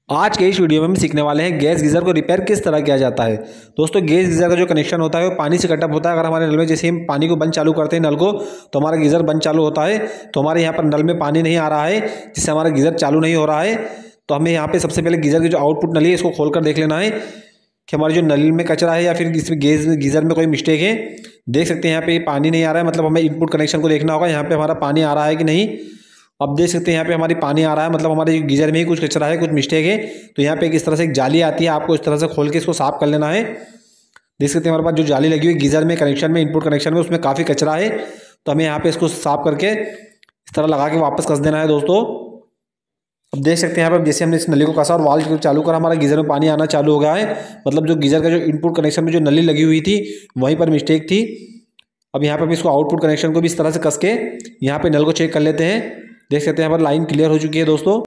आज के इस वीडियो में हम सीखने वाले हैं गैस गीज़र को रिपेयर किस तरह किया जाता है। दोस्तों, गैस गीज़र का जो कनेक्शन होता है वो पानी से कटअप होता है। अगर हमारे नल में जैसे हम पानी को बंद चालू करते हैं नल को, तो हमारा गीज़र बंद चालू होता है। तो हमारे यहाँ पर नल में पानी नहीं आ रहा है, जिससे हमारा गीज़र चालू नहीं हो रहा है। तो हमें यहाँ पर सबसे पहले गीज़र की जो आउटपुट नली है इसको खोल कर देख लेना है कि हमारी जो नल में कचरा है या फिर इसमें गीज़र में कोई मिस्टेक है। देख सकते हैं यहाँ पे पानी नहीं आ रहा है, मतलब हमें इनपुट कनेक्शन को देखना होगा यहाँ पे हमारा पानी आ रहा है कि नहीं। अब देख सकते हैं यहाँ पे हमारी पानी आ रहा है, मतलब हमारे गीज़र में ही कुछ कचरा है, कुछ मिस्टेक है। तो यहाँ पे इस तरह से एक जाली आती है, आपको इस तरह से खोल के इसको साफ कर लेना है। देख सकते हैं हमारे पास जो जाली लगी हुई गीज़र में कनेक्शन में, इनपुट कनेक्शन में, उसमें काफ़ी कचरा है। तो हमें यहाँ पे इसको साफ करके इस तरह लगा के वापस कस देना है दोस्तों। अब देख सकते हैं यहाँ पर जैसे हमने इस नली को कसा और वाल्व चालू करा, हमारा गीज़र में पानी आना चालू हो गया है। मतलब जो गीज़र का जो इनपुट कनेक्शन में जो नली लगी हुई थी वहीं पर मिस्टेक थी। अब यहाँ पर हम इसको आउटपुट कनेक्शन को भी इस तरह से कस के यहाँ पे नल को चेक कर लेते हैं। देख सकते हैं यहाँ पर लाइन क्लियर हो चुकी है दोस्तों।